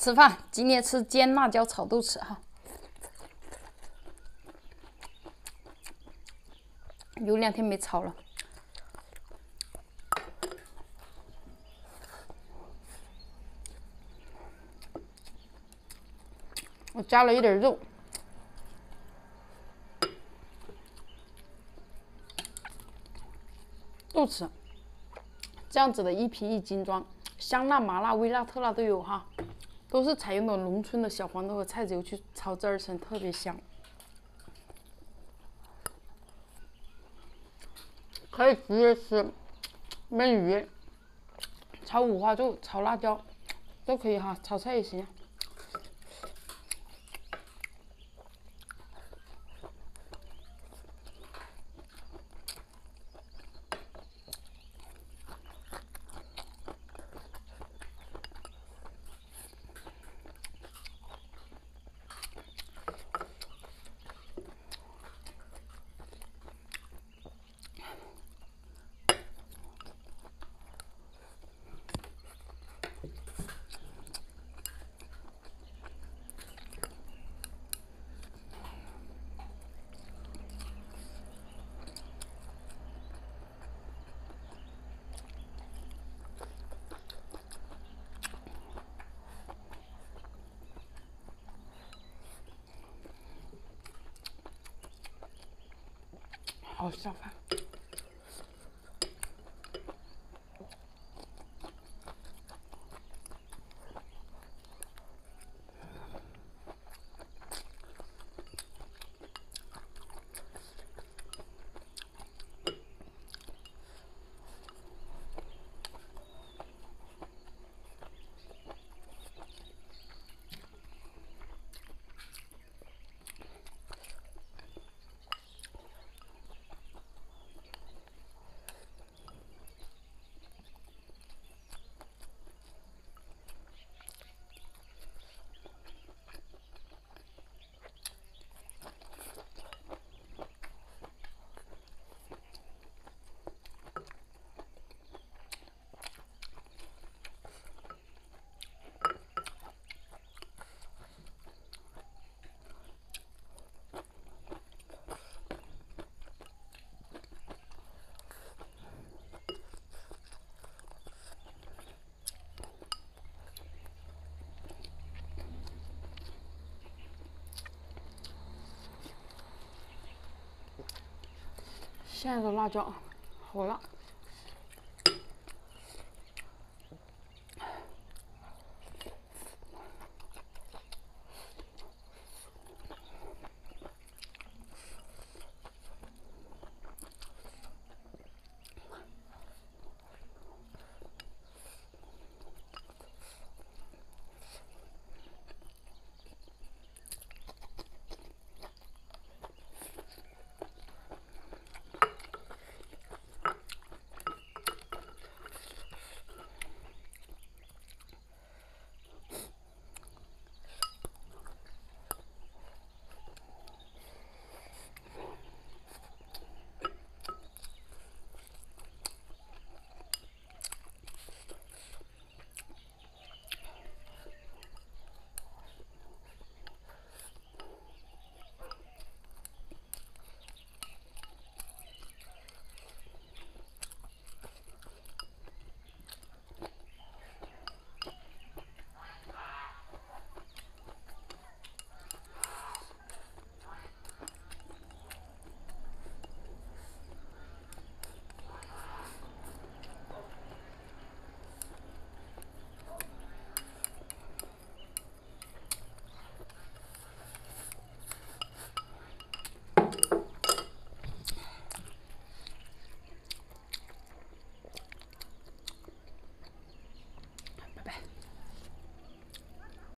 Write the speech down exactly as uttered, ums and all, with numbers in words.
吃饭，今天吃煎辣椒炒豆豉哈。有两天没炒了。我加了一点肉。 豆豉，这样子的一瓶一斤装，香辣、麻辣、微辣、特辣都有哈，都是采用的农村的小黄豆和菜籽油去炒汁儿成，特别香。可以直接吃焖鱼、炒五花肉、炒辣椒都可以哈，炒菜也行。 好下饭。现在的辣椒好辣。